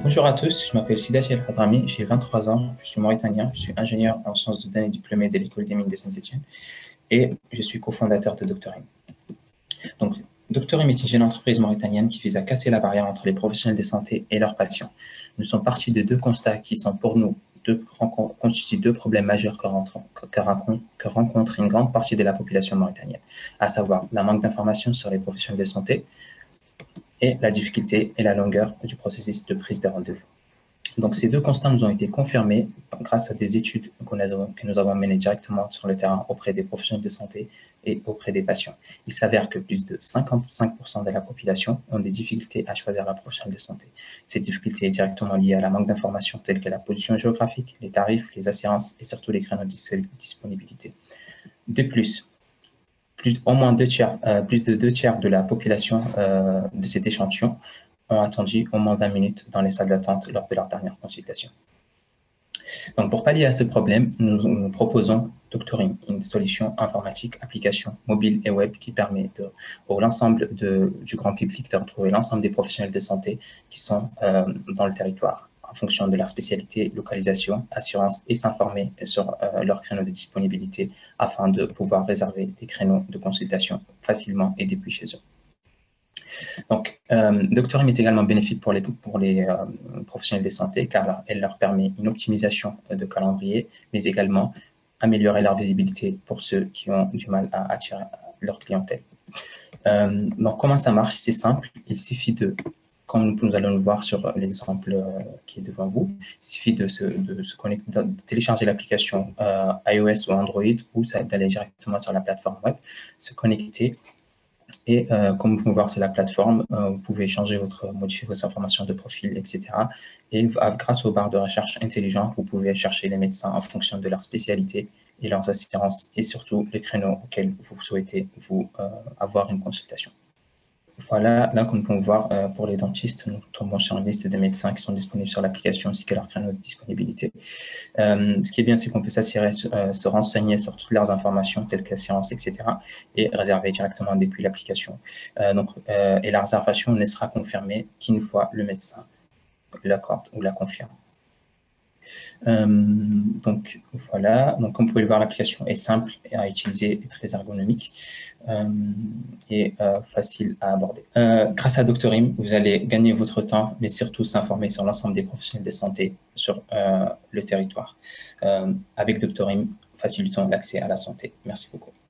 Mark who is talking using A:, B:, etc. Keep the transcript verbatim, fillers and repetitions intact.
A: Bonjour à tous, je m'appelle Sidath El Hadrami, j'ai vingt-trois ans, je suis mauritanien, je suis ingénieur en sciences de données diplômé de l'école des mines de Saint-Étienne et je suis cofondateur de Doctorim. Donc, Doctorim est une jeune entreprise mauritanienne qui vise à casser la barrière entre les professionnels de santé et leurs patients. Nous sommes partis de deux constats qui sont pour nous deux, constituent deux problèmes majeurs que, rentre, que, que rencontre une grande partie de la population mauritanienne, à savoir la manque d'informations sur les professionnels de santé et la difficulté et la longueur du processus de prise de rendez-vous. Donc, ces deux constats nous ont été confirmés grâce à des études que nous avons menées directement sur le terrain auprès des professionnels de santé et auprès des patients. Il s'avère que plus de cinquante-cinq pour cent de la population ont des difficultés à choisir la professionnelle de santé. Ces difficultés sont directement liées à la manque d'informations telles que la position géographique, les tarifs, les assurances et surtout les créneaux de disponibilité. De plus, plus, au moins deux tiers, euh, plus de deux tiers de la population euh, de cet échantillon ont attendu au moins vingt minutes dans les salles d'attente lors de leur dernière consultation. Donc, pour pallier à ce problème, nous, nous proposons Doctorim, une solution informatique, application mobile et web qui permet de, pour l'ensemble du grand public de retrouver l'ensemble des professionnels de santé qui sont euh, dans le territoire en fonction de leur spécialité, localisation, assurance et s'informer sur euh, leurs créneaux de disponibilité afin de pouvoir réserver des créneaux de consultation facilement et depuis chez eux. Donc, euh, Doctorim est également bénéfique pour les, pour les euh, professionnels de santé car elle leur permet une optimisation de calendrier, mais également améliorer leur visibilité pour ceux qui ont du mal à attirer leur clientèle. Euh, donc, comment ça marche? C'est simple, il suffit de, comme nous allons le voir sur l'exemple euh, qui est devant vous, il suffit de se, de se connecter, de télécharger l'application euh, iOS ou Android ou d'aller directement sur la plateforme web, se connecter. Et euh, comme vous pouvez voir sur la plateforme, euh, vous pouvez changer votre, modifier vos informations de profil, et cetera. Et grâce aux barres de recherche intelligentes, vous pouvez chercher les médecins en fonction de leur spécialité et leurs assurances et surtout les créneaux auxquels vous souhaitez vous, euh, avoir une consultation. Voilà, là, comme vous pouvez voir, euh, pour les dentistes, nous tombons sur une liste de médecins qui sont disponibles sur l'application ainsi que leur créneau de disponibilité. Euh, ce qui est bien, c'est qu'on peut s'assurer, euh, se renseigner sur toutes leurs informations, telles qu'assurance, et cetera, et réserver directement depuis l'application. Euh, donc, euh, et la réservation ne sera confirmée qu'une fois le médecin l'accorde ou la confirme. Euh, donc voilà, donc comme vous pouvez le voir, l'application est simple à utiliser et très ergonomique euh, et euh, facile à aborder. Euh, grâce à Doctorim, vous allez gagner votre temps, mais surtout s'informer sur l'ensemble des professionnels de santé sur euh, le territoire. Euh, avec Doctorim, facilitons l'accès à la santé. Merci beaucoup.